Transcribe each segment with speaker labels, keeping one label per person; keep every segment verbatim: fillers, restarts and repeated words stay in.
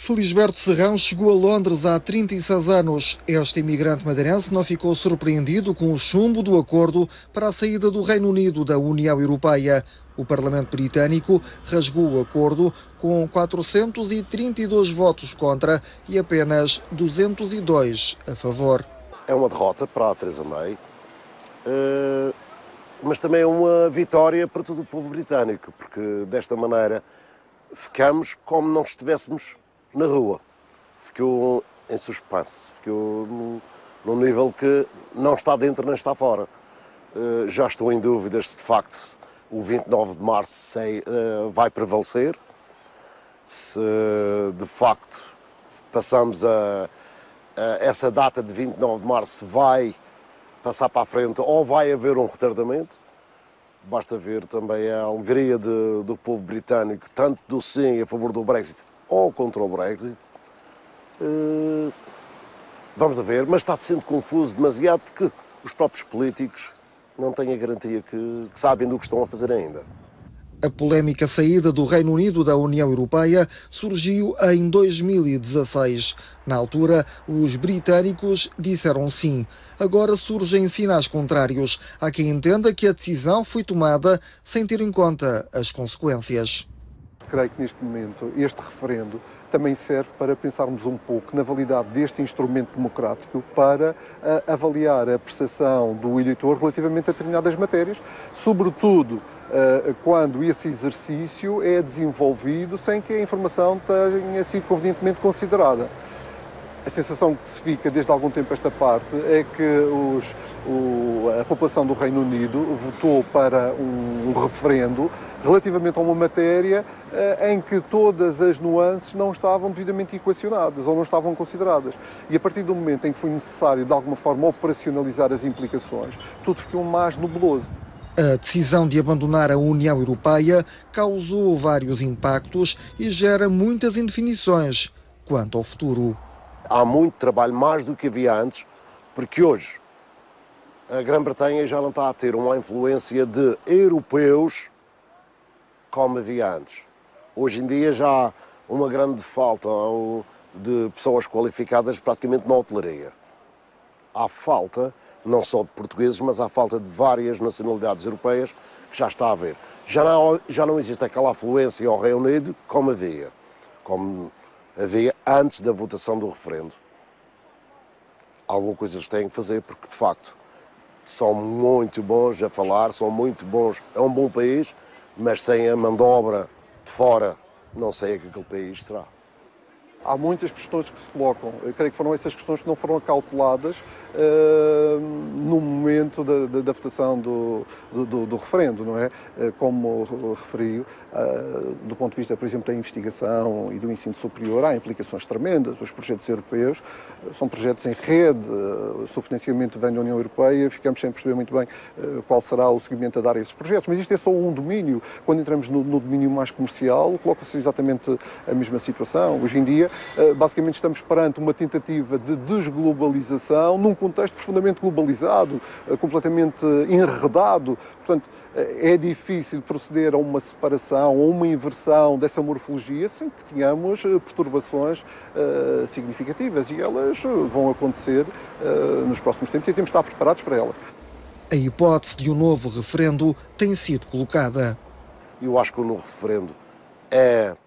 Speaker 1: Felisberto Serrão chegou a Londres há trinta e seis anos. Este imigrante madeirense não ficou surpreendido com o chumbo do acordo para a saída do Reino Unido da União Europeia. O Parlamento Britânico rasgou o acordo com quatrocentos e trinta e dois votos contra e apenas duzentos e dois a favor.
Speaker 2: É uma derrota para a Theresa May, mas também é uma vitória para todo o povo britânico, porque desta maneira ficamos como não estivéssemos na rua. Ficou em suspense, ficou num, num nível que não está dentro nem está fora. Uh, já estou em dúvidas se de facto o vinte e nove de março sei, uh, vai prevalecer, se de facto passamos a, a essa data de vinte e nove de março vai passar para a frente ou vai haver um retardamento. Basta ver também a alegria de, do povo britânico, tanto do sim a favor do Brexit ou contra o Brexit. Uh, vamos a ver, mas está sendo confuso demasiado porque os próprios políticos não têm a garantia que, que sabem do que estão a fazer ainda.
Speaker 1: A polémica saída do Reino Unido da União Europeia surgiu em dois mil e dezasseis. Na altura, os britânicos disseram sim. Agora surgem sinais contrários. Há quem entenda que a decisão foi tomada sem ter em conta as consequências.
Speaker 3: Creio que neste momento este referendo também serve para pensarmos um pouco na validade deste instrumento democrático para uh, avaliar a percepção do eleitor relativamente a determinadas matérias, sobretudo uh, quando esse exercício é desenvolvido sem que a informação tenha sido convenientemente considerada. A sensação que se fica desde algum tempo esta parte é que os, o, a população do Reino Unido votou para um, um referendo relativamente a uma matéria eh, em que todas as nuances não estavam devidamente equacionadas ou não estavam consideradas. E a partir do momento em que foi necessário, de alguma forma, operacionalizar as implicações, tudo ficou mais nebuloso.
Speaker 1: A decisão de abandonar a União Europeia causou vários impactos e gera muitas indefinições quanto ao futuro.
Speaker 2: Há muito trabalho, mais do que havia antes, porque hoje a Grã-Bretanha já não está a ter uma influência de europeus como havia antes. Hoje em dia já há uma grande falta de pessoas qualificadas praticamente na hotelaria. Há falta, não só de portugueses, mas há falta de várias nacionalidades europeias que já está a haver. Já não, já não existe aquela afluência ao Reino Unido como havia. Como havia antes da votação do referendo. Alguma coisa eles têm que fazer porque, de facto, são muito bons a falar, são muito bons, é um bom país, mas sem a mão de obra de fora, não sei o que aquele país será.
Speaker 3: Há muitas questões que se colocam. Eu creio que foram essas questões que não foram acauteladas uh, no momento da, da, da votação do, do, do referendo, não é? Uh, como referi, uh, do ponto de vista, por exemplo, da investigação e do ensino superior, há implicações tremendas. Os projetos europeus uh, são projetos em rede. Uh, se o financiamento vem da União Europeia, ficamos sem perceber muito bem uh, qual será o seguimento a dar a esses projetos. Mas isto é só um domínio. Quando entramos no, no domínio mais comercial, coloca-se exatamente a mesma situação. Hoje em dia, basicamente estamos perante uma tentativa de desglobalização num contexto profundamente globalizado, completamente enredado. Portanto, é difícil proceder a uma separação ou uma inversão dessa morfologia sem que tenhamos perturbações uh, significativas e elas vão acontecer uh, nos próximos tempos e temos de estar preparados para elas.
Speaker 1: A hipótese de um novo referendo tem sido colocada.
Speaker 2: Eu acho que o novo referendo é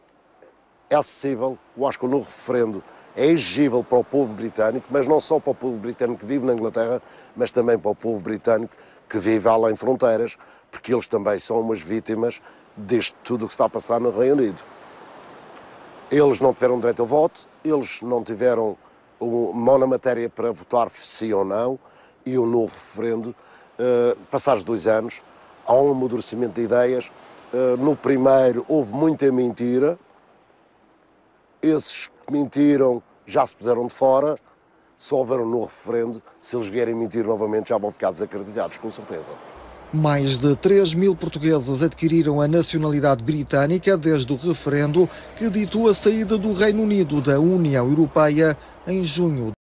Speaker 2: é acessível, eu acho que o novo referendo é exigível para o povo britânico, mas não só para o povo britânico que vive na Inglaterra, mas também para o povo britânico que vive além fronteiras, porque eles também são umas vítimas deste tudo o que está a passar no Reino Unido. Eles não tiveram direito ao voto, eles não tiveram mão na matéria para votar sim ou não, e o novo referendo, uh, passados dois anos, há um amadurecimento de ideias. Uh, no primeiro houve muita mentira. Esses que mentiram já se puseram de fora, só houver um novo referendo, se eles vierem mentir novamente já vão ficar desacreditados, com certeza.
Speaker 1: Mais de três mil portugueses adquiriram a nacionalidade britânica desde o referendo que ditou a saída do Reino Unido da União Europeia em junho.